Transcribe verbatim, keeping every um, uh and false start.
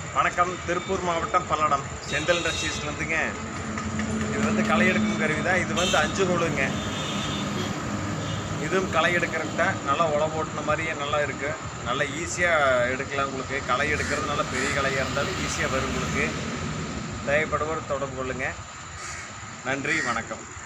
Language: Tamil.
வணக்கம். திருப்பூர் மாவட்டம் பல்லடம் செந்தில் இண்டஸ்ட்ரீஸ்லேருந்துங்க. இது வந்து களை எடுக்கும் கருவி தான். இது வந்து அஞ்சு ரோலுங்க. இதுவும் களை எடுக்கிறக்கிட்ட நல்லா உழவு ஓட்டின மாதிரியே நல்லா இருக்குது. நல்லா ஈஸியாக எடுக்கலாம். உங்களுக்கு களை எடுக்கிறது நல்லா பெரிய களையாக இருந்தாலும் ஈஸியாக வரும். உங்களுக்கு தேவைப்படுவோர் தொடர்பு கொள்ளுங்கள். நன்றி, வணக்கம்.